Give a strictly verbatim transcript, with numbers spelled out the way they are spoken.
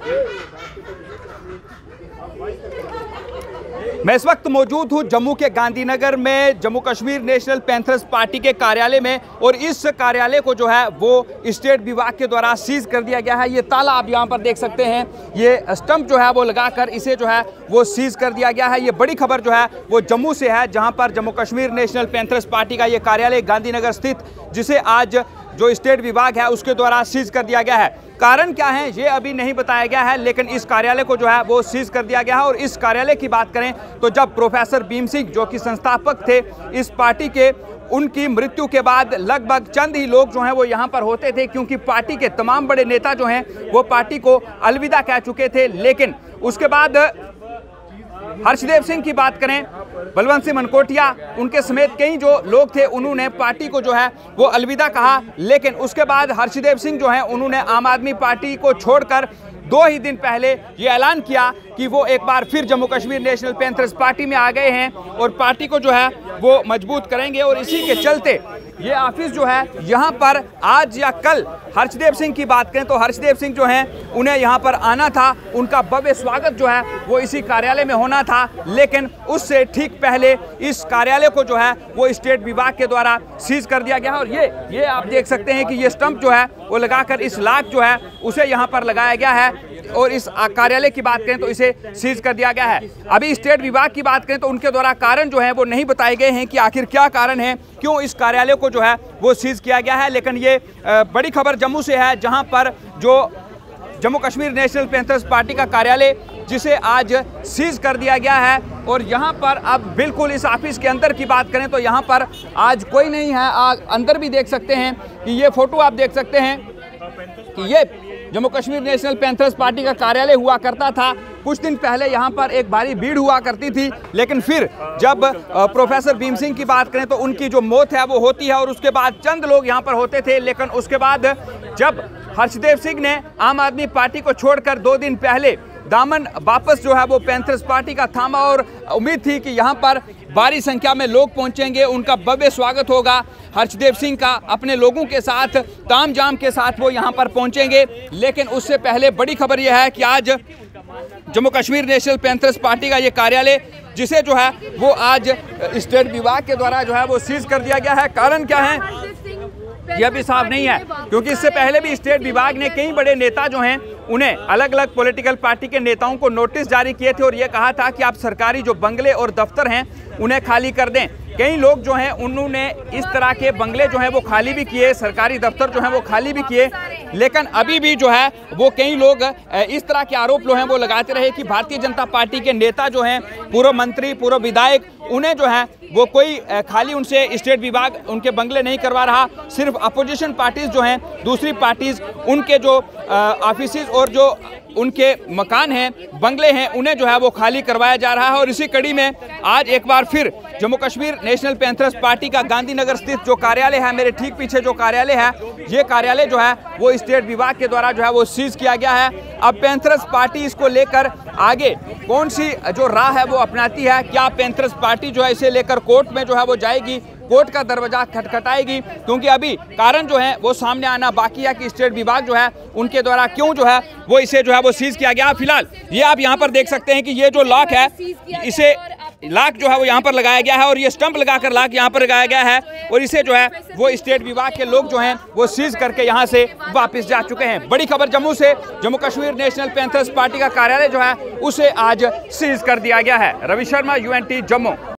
मैं इस वक्त मौजूद हूं जम्मू के गांधीनगर में Jammu Kashmir national panthers party के कार्यालय में, और इस कार्यालय को जो है वो स्टेट विभाग के द्वारा सीज कर दिया गया है। ये ताला आप यहां पर देख सकते हैं, ये स्टंप जो है वो लगाकर इसे जो है वो सीज कर दिया गया है। ये बड़ी खबर जो है वो जम्मू से है, जहां पर Jammu Kashmir national panthers party का ये कार्यालय गांधीनगर स्थित, जिसे आज जो स्टेट विभाग है उसके द्वारा सीज कर दिया गया है। कारण क्या है ये अभी नहीं बताया गया है, लेकिन इस कार्यालय को जो है वो सीज कर दिया गया है। और इस कार्यालय की बात करें तो जब प्रोफेसर भीम सिंह जो कि संस्थापक थे इस पार्टी के, उनकी मृत्यु के बाद लगभग चंद ही लोग जो हैं वो यहाँ पर होते थे, क्योंकि पार्टी के तमाम बड़े नेता जो हैं वो पार्टी को अलविदा कह चुके थे। लेकिन उसके बाद हर्षदेव सिंह की बात करें, बलवंत सिंह मनकोटिया, उनके समेत कई जो लोग थे उन्होंने पार्टी को जो है वो अलविदा कहा। लेकिन उसके बाद हर्षदेव सिंह जो है उन्होंने आम आदमी पार्टी को छोड़कर दो ही दिन पहले ये ऐलान किया कि वो एक बार फिर Jammu Kashmir national panthers party में आ गए हैं और पार्टी को जो है वो मजबूत करेंगे। और इसी के चलते ये ऑफिस जो है यहाँ पर आज या कल, हर्षदेव सिंह की बात करें तो हर्षदेव सिंह जो हैं उन्हें यहाँ पर आना था, उनका भव्य स्वागत जो है वो इसी कार्यालय में होना था। लेकिन उससे ठीक पहले इस कार्यालय को जो है वो स्टेट विभाग के द्वारा सीज कर दिया गया है। और ये ये आप देख सकते हैं कि ये स्टंप जो है वो लगाकर इस लाख जो है उसे यहाँ पर लगाया गया है, और इस कार्यालय की बात करें तो इसे सीज कर दिया गया है। अभी स्टेट विभाग की बात करें तो उनके द्वारा कारण जो है वो नहीं बताए गए हैं कि आखिर क्या कारण है, क्यों इस कार्यालय को जो है वो सीज किया गया है। लेकिन ये बड़ी खबर जम्मू से है, जहां पर जो Jammu Kashmir national panthers party का कार्यालय जिसे आज सीज कर दिया गया है, और यहां पर अब बिल्कुल इस ऑफिस के अंदर की बात करें तो यहां पर आज कोई नहीं है। आ, अंदर भी देख सकते हैं कि ये फोटो आप देख सकते हैं कि ये Jammu Kashmir national panthers party का कार्यालय हुआ करता था। कुछ दिन पहले यहाँ पर एक भारी भीड़ हुआ करती थी, लेकिन फिर जब प्रोफेसर भीम सिंह की बात करें तो उनकी जो मौत है वो होती है, और उसके बाद चंद लोग यहाँ पर होते थे। लेकिन उसके बाद जब हर्षदेव सिंह ने आम आदमी पार्टी को छोड़कर दो दिन पहले दामन वापस जो है वो पैंथर्स पार्टी का थामा, और उम्मीद थी कि यहाँ पर भारी संख्या में लोग पहुंचेंगे, उनका भव्य स्वागत होगा। हर्षदेव सिंह का अपने लोगों के साथ ताम झाम के साथ वो यहाँ पर पहुंचेंगे। लेकिन उससे पहले बड़ी खबर यह है कि आज Jammu Kashmir national panthers party का ये कार्यालय जिसे जो है वो आज स्टेट विभाग के द्वारा जो है वो सीज कर दिया गया है। कारण क्या है यह भी साफ नहीं है, क्योंकि इससे पहले भी स्टेट विभाग ने कई बड़े नेता जो हैं उन्हें अलग अलग पॉलिटिकल पार्टी के नेताओं को नोटिस जारी किए थे, और यह कहा था कि आप सरकारी जो बंगले और दफ्तर हैं उन्हें खाली कर दें। कई लोग जो हैं उन्होंने इस तरह के बंगले जो हैं वो खाली भी किए, सरकारी दफ्तर जो हैं वो खाली भी किए। लेकिन अभी भी जो है वो कई लोग इस तरह के आरोप जो हैं वो लगाते रहे कि भारतीय जनता पार्टी के नेता जो हैं, पूर्व मंत्री, पूर्व विधायक, उन्हें जो है वो कोई खाली उनसे स्टेट विभाग उनके बंगले नहीं करवा रहा। सिर्फ अपोजिशन पार्टीज जो हैं, दूसरी पार्टीज, उनके जो ऑफिसेज और जो उनके मकान हैं, बंगले हैं, उन्हें जो है वो खाली करवाया जा रहा है। और इसी कड़ी में आज एक बार फिर Jammu Kashmir national panthers party का गांधीनगर स्थित जो कार्यालय है, मेरे ठीक पीछे जो कार्यालय है, ये कार्यालय जो है वो स्टेट विभाग के द्वारा जो है वो सीज किया गया है। अब पैंथर्स पार्टी इसको लेकर आगे कौन सी जो राह है वो अपनाती है, क्या पैंथर्स पार्टी जो है इसे लेकर कोर्ट में जो है वो जाएगी, कोर्ट का दरवाजा खटखटाएगी, क्योंकि अभी कारण जो है वो सामने आना बाकी है कि स्टेट विभाग जो है उनके द्वारा क्यों जो है वो इसे जो है वो सीज किया गया। फिलहाल ये आप यहाँ पर देख सकते हैं कि ये जो लॉक है, इसे लाख जो है वो यहाँ पर लगाया गया है, और ये स्टंप लगाकर लाख यहाँ पर लगाया गया है, और इसे जो है वो स्टेट विभाग के लोग जो हैं वो सीज करके यहाँ से वापस जा चुके हैं। बड़ी खबर जम्मू से, Jammu Kashmir national panthers party का कार्यालय जो है उसे आज सीज कर दिया गया है। रवि शर्मा, यूएनटी, जम्मू।